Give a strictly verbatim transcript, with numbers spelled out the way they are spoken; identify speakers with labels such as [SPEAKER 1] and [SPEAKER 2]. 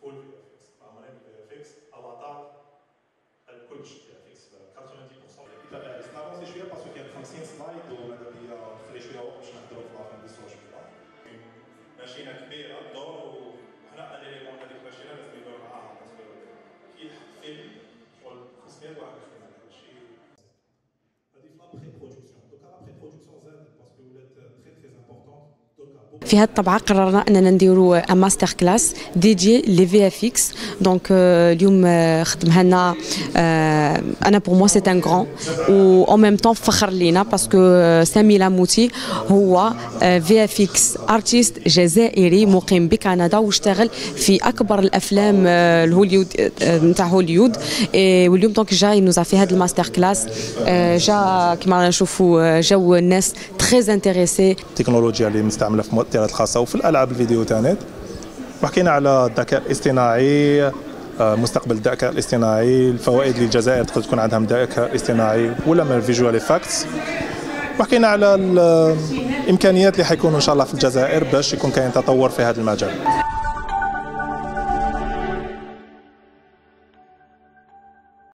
[SPEAKER 1] فول في اف اكس معمولين في اف اكس افاتار الكلش في اف اكس ثمانين بالمية. باش نافونسي شويه باسكو كاين خمسين سلايد وماذا بيا نخلي شويه وقت باش نهضروا في لافين ديسو شويه. ماشينه كبيره دور وحنا الاليمون هذيك الماشينه لازم يدور معاها باسكو كي يحط فيلم شغل خمسمية واحد يخدم عليها ماشي هذه في لابري برودكسيون. دوكا لابري برودكسيون زادت باسكو ولات تري تري امبورطون.
[SPEAKER 2] في هذه الطبعه قررنا اننا نديروا ان ماستر كلاس ديديي لي في اف اكس. دونك اليوم خدمها لنا انا بور موا سي ان غران و اون ميم طون فخر لينا باسكو سامي لاموتي هو في اف اكس ارتيست جزائري مقيم بكندا واشتغل في اكبر الافلام الهوليود نتاع هوليود. واليوم دونك جاي نوزا في هذا الماستر كلاس جا كيما رانا نشوفوا جاو الناس تري انتريسي
[SPEAKER 1] التكنولوجيا اللي مستعمله في المؤثرات الخاصه وفي الالعاب الفيديو تانيت. وحكينا على الذكاء الاصطناعي مستقبل الذكاء الاصطناعي الفوائد للجزائر تقدر تكون عندها ذكاء اصطناعي ولا من الفيجوال افكتس. وحكينا على الامكانيات اللي حيكونوا ان شاء الله في الجزائر باش يكون كاين تطور في هذا المجال.